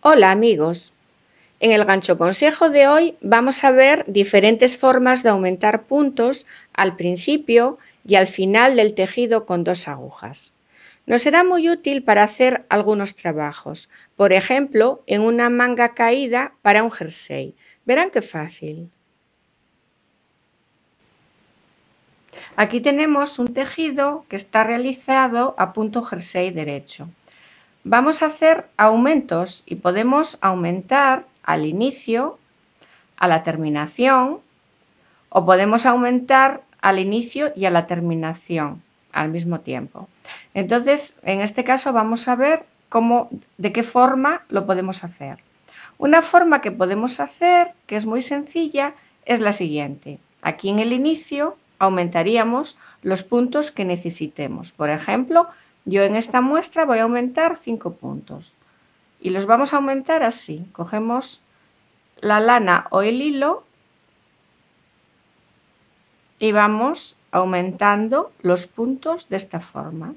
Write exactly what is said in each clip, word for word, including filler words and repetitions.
Hola amigos, en el gancho consejo de hoy vamos a ver diferentes formas de aumentar puntos al principio y al final del tejido con dos agujas. Nos será muy útil para hacer algunos trabajos, por ejemplo, en una manga caída para un jersey. Verán qué fácil. Aquí tenemos un tejido que está realizado a punto jersey derecho. Vamos a hacer aumentos y podemos aumentar al inicio, a la terminación, o podemos aumentar al inicio y a la terminación al mismo tiempo. Entonces, en este caso vamos a ver cómo, de qué forma lo podemos hacer. Una forma que podemos hacer, que es muy sencilla, es la siguiente. Aquí en el inicio aumentaríamos los puntos que necesitemos. Por ejemplo, yo en esta muestra voy a aumentar cinco puntos y los vamos a aumentar así. Cogemos la lana o el hilo y vamos aumentando los puntos de esta forma.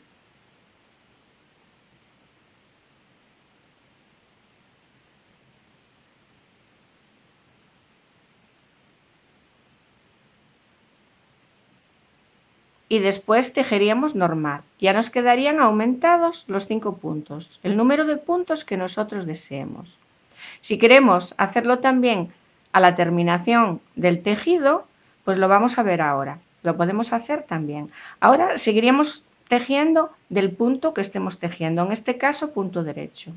Y después tejeríamos normal. Ya nos quedarían aumentados los cinco puntos, el número de puntos que nosotros deseemos. Si queremos hacerlo también a la terminación del tejido, pues lo vamos a ver ahora. Lo podemos hacer también. Ahora seguiríamos tejiendo del punto que estemos tejiendo, en este caso punto derecho.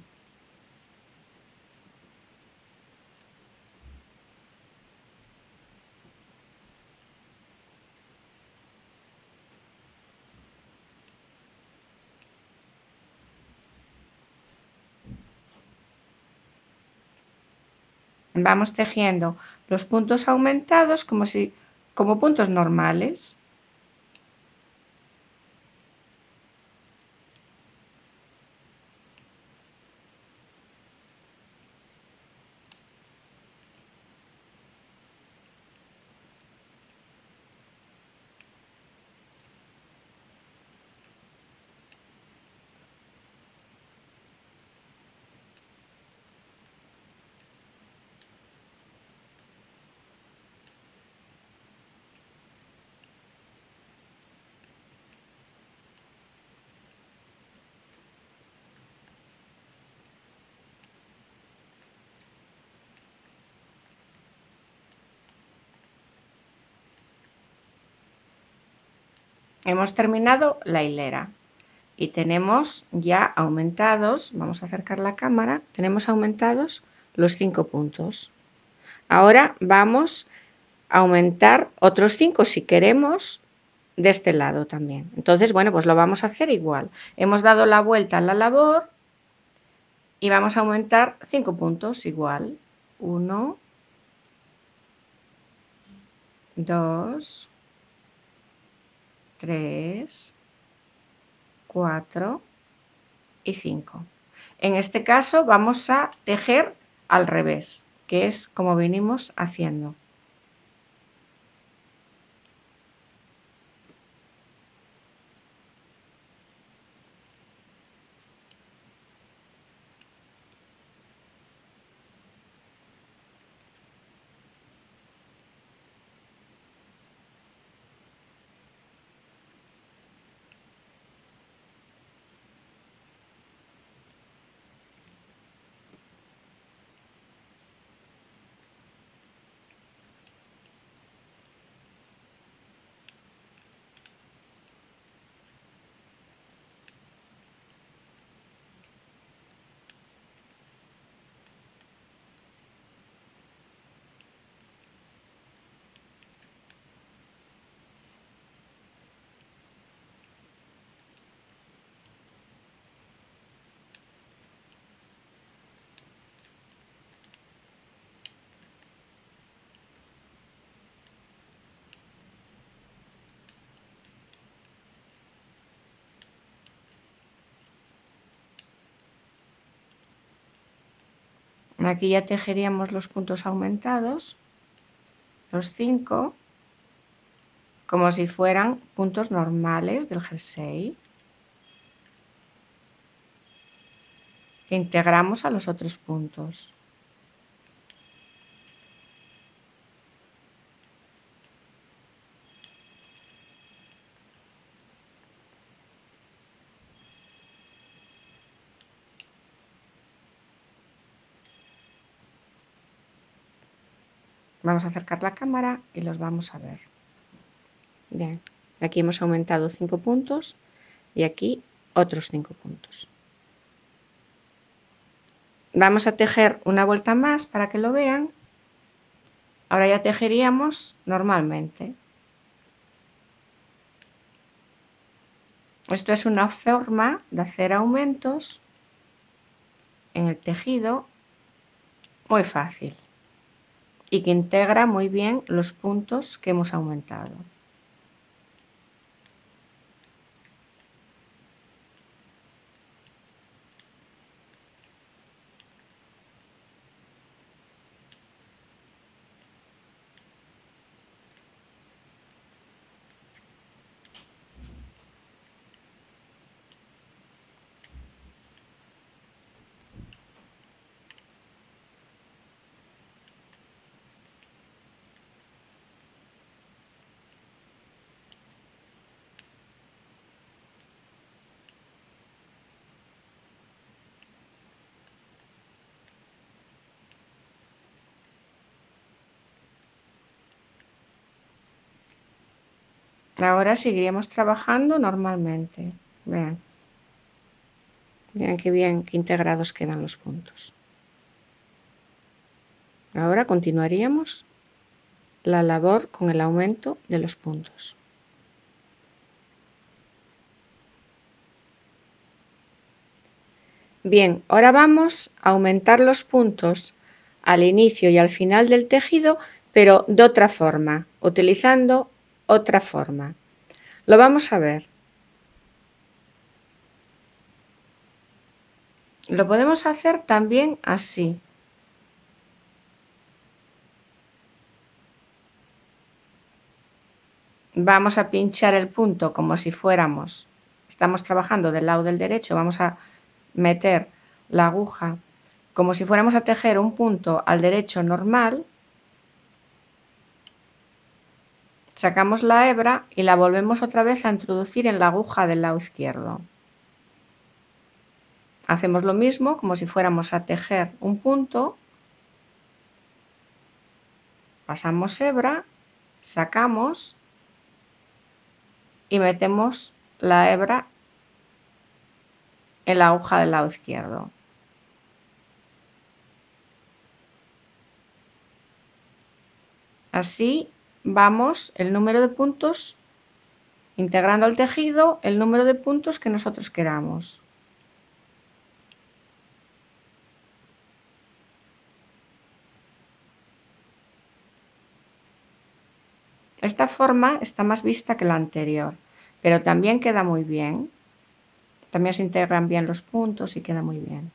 Vamos tejiendo los puntos aumentados como, si, como puntos normales. Hemos terminado la hilera y tenemos ya aumentados, vamos a acercar la cámara, tenemos aumentados los cinco puntos. Ahora vamos a aumentar otros cinco si queremos de este lado también. Entonces, bueno, pues lo vamos a hacer igual. Hemos dado la vuelta a la labor y vamos a aumentar cinco puntos igual. Uno, dos, tres, cuatro y cinco. En este caso vamos a tejer al revés, que es como venimos haciendo. Aquí ya tejeríamos los puntos aumentados, los cinco, como si fueran puntos normales del jersey. que integramos a los otros puntos. Vamos a acercar la cámara y los vamos a ver. Bien, aquí hemos aumentado cinco puntos y aquí otros cinco puntos. Vamos a tejer una vuelta más para que lo vean. Ahora ya tejeríamos normalmente. Esto es una forma de hacer aumentos en el tejido muy fácil y que integra muy bien los puntos que hemos aumentado. Ahora seguiremos trabajando normalmente. Vean. Vean qué bien, qué integrados quedan los puntos. Ahora continuaríamos la labor con el aumento de los puntos. Bien, ahora vamos a aumentar los puntos al inicio y al final del tejido, pero de otra forma, utilizando otra forma. Lo vamos a ver. Lo podemos hacer también así. Vamos a pinchar el punto como si fuéramos, estamos trabajando del lado del derecho, vamos a meter la aguja como si fuéramos a tejer un punto al derecho normal. Sacamos la hebra y la volvemos otra vez a introducir en la aguja del lado izquierdo. Hacemos lo mismo como si fuéramos a tejer un punto. Pasamos hebra, sacamos y metemos la hebra en la aguja del lado izquierdo. Así vamos el número de puntos, integrando al tejido el número de puntos que nosotros queramos. Esta forma está más vista que la anterior, pero también queda muy bien. También se integran bien los puntos y queda muy bien.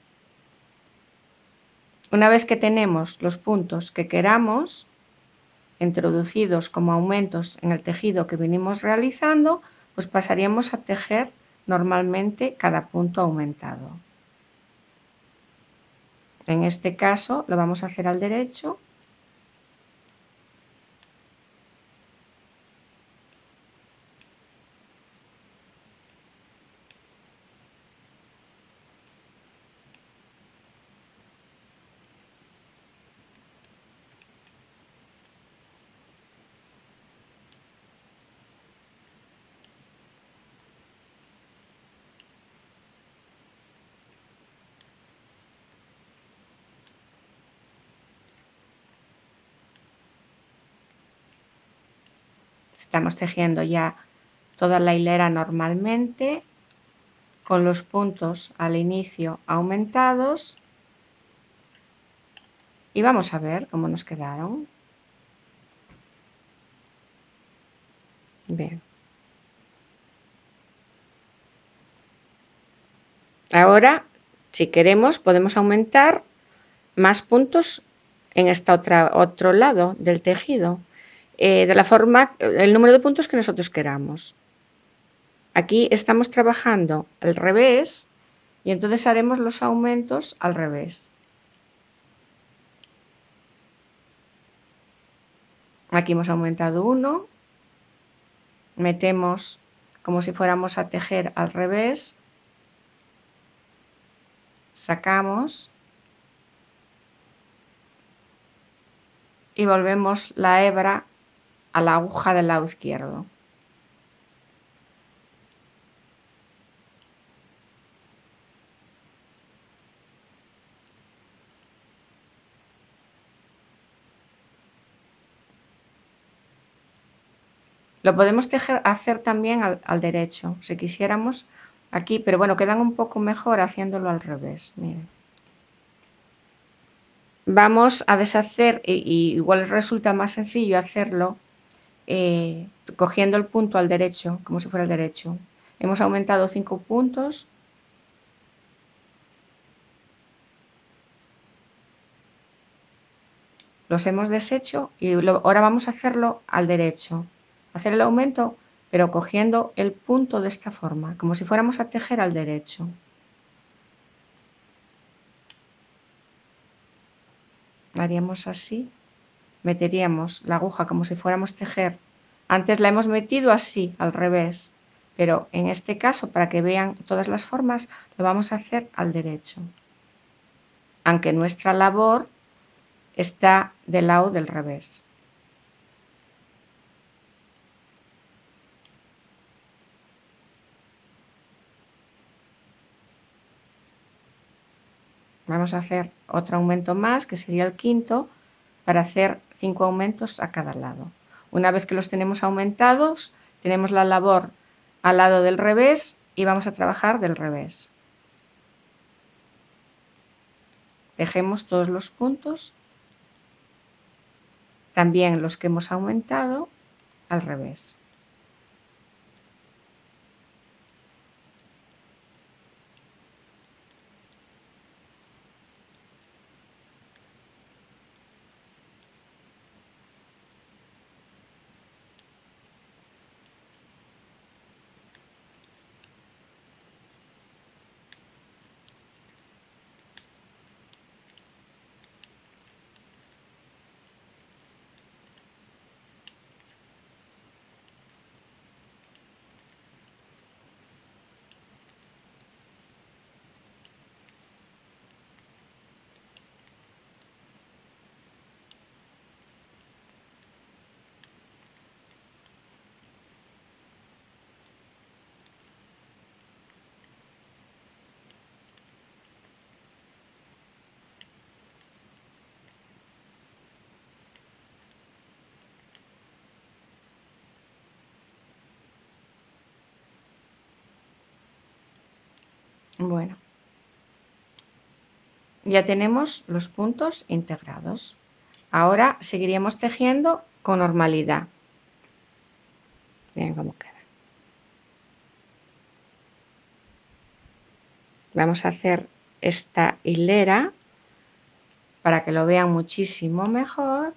Una vez que tenemos los puntos que queramos, introducidos como aumentos en el tejido que venimos realizando, pues pasaríamos a tejer normalmente cada punto aumentado. En este caso lo vamos a hacer al derecho. Estamos tejiendo ya toda la hilera normalmente, con los puntos al inicio aumentados. Y vamos a ver cómo nos quedaron. Bien. Ahora, si queremos, podemos aumentar más puntos en este otro lado del tejido, eh, de la forma, el número de puntos que nosotros queramos. Aquí estamos trabajando al revés, y entonces haremos los aumentos al revés. Aquí hemos aumentado uno, metemos como si fuéramos a tejer al revés, sacamos y volvemos la hebra a la aguja del lado izquierdo. Lo podemos tejer, hacer también al, al derecho, si quisiéramos aquí, pero bueno, quedan un poco mejor haciéndolo al revés. Miren. Vamos a deshacer, y, y igual resulta más sencillo hacerlo eh, cogiendo el punto al derecho, como si fuera el derecho. Hemos aumentado cinco puntos. Los hemos deshecho y lo, ahora vamos a hacerlo al derecho. Hacer el aumento, pero cogiendo el punto de esta forma, como si fuéramos a tejer al derecho. Haríamos así. Meteríamos la aguja como si fuéramos a tejer. Antes la hemos metido así, al revés. Pero en este caso, para que vean todas las formas, lo vamos a hacer al derecho. Aunque nuestra labor está del lado del revés. Vamos a hacer otro aumento más, que sería el quinto, para hacer cinco aumentos a cada lado. Una vez que los tenemos aumentados, tenemos la labor al lado del revés y vamos a trabajar del revés. Tejemos todos los puntos, también los que hemos aumentado, al revés. Bueno, ya tenemos los puntos integrados. Ahora seguiríamos tejiendo con normalidad. Miren cómo queda. Vamos a hacer esta hilera para que lo vean muchísimo mejor.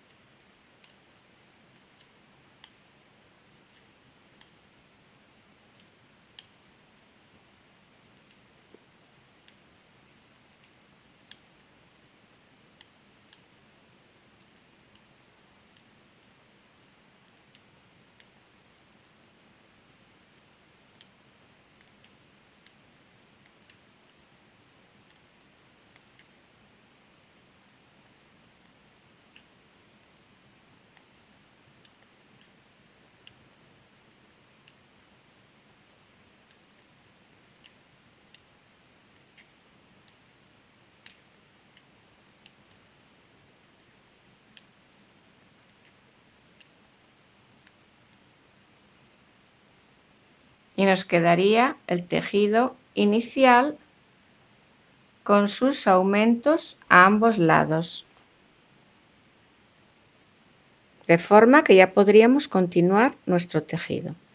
Y nos quedaría el tejido inicial con sus aumentos a ambos lados, de forma que ya podríamos continuar nuestro tejido.